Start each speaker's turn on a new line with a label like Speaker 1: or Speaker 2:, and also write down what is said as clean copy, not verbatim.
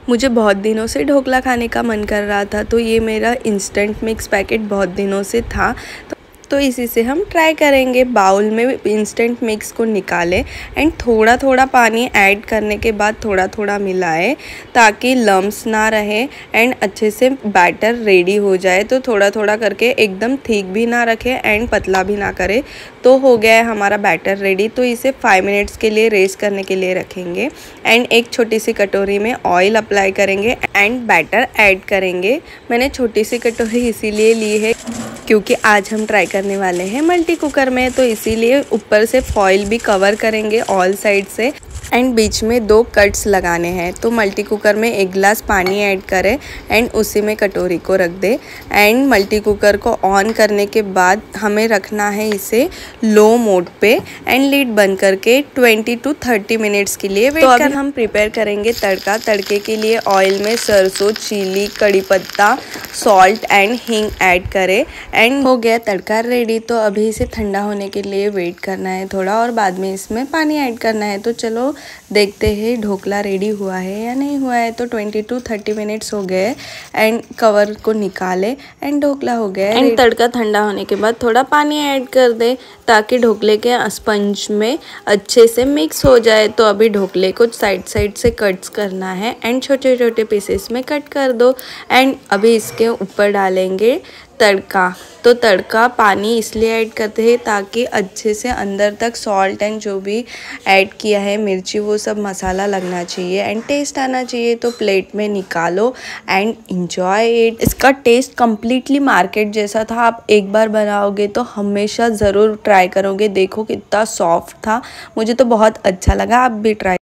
Speaker 1: मुझे बहुत दिनों से ढोकला खाने का मन कर रहा था, तो ये मेरा इंस्टेंट मिक्स पैकेट बहुत दिनों से था, तो इसी से हम ट्राई करेंगे। बाउल में इंस्टेंट मिक्स को निकालें एंड थोड़ा थोड़ा पानी ऐड करने के बाद थोड़ा थोड़ा मिलाएं ताकि लम्स ना रहे एंड अच्छे से बैटर रेडी हो जाए। तो थोड़ा थोड़ा करके एकदम थिक भी ना रखें एंड पतला भी ना करें। तो हो गया है हमारा बैटर रेडी। तो इसे 5 मिनट्स के लिए रेस्ट करने के लिए रखेंगे एंड एक छोटी सी कटोरी में ऑयल अप्लाई करेंगे एंड बैटर ऐड करेंगे। मैंने छोटी सी कटोरी इसीलिए ली है क्योंकि आज हम ट्राई करने वाले हैं मल्टी कुकर में, तो इसीलिए ऊपर से फॉइल भी कवर करेंगे ऑल साइड से एंड बीच में 2 कट्स लगाने हैं। तो मल्टी कुकर में 1 गिलास पानी ऐड करें एंड उसी में कटोरी को रख दे एंड मल्टी कुकर को ऑन करने के बाद हमें रखना है इसे लो मोड पे एंड लीड बंद करके 20 to 30 मिनट्स के लिए वेट कर। हम प्रिपेयर करेंगे तड़का। तड़के के लिए ऑयल में सरसों, चिली, कड़ी पत्ता, सॉल्ट एंड हींग ऐड करें एंड हो गया तड़का रेडी। तो अभी इसे ठंडा होने के लिए वेट करना है थोड़ा और बाद में इसमें पानी ऐड करना है। तो चलो देखते हैं ढोकला रेडी हुआ है या नहीं हुआ है। तो 20 to 30 मिनट्स हो गए एंड कवर को निकाले एंड ढोकला हो गया है एंड तड़का ठंडा होने के बाद थोड़ा पानी ऐड कर दे ताकि ढोकले के स्पंज में अच्छे से मिक्स हो जाए। तो अभी ढोकले को साइड से कट्स करना है एंड छोटे छोटे पीसेस में कट कर दो एंड अभी इसके ऊपर डालेंगे तड़का। तो तड़का पानी इसलिए ऐड करते हैं ताकि अच्छे से अंदर तक सॉल्ट एंड जो भी ऐड किया है मिर्ची वो सब मसाला लगना चाहिए एंड टेस्ट आना चाहिए। तो प्लेट में निकालो एंड एंजॉय इट। इसका टेस्ट कम्प्लीटली मार्केट जैसा था। आप एक बार बनाओगे तो हमेशा ज़रूर ट्राई करोगे। देखो कितना सॉफ्ट था, मुझे तो बहुत अच्छा लगा। आप भी ट्राई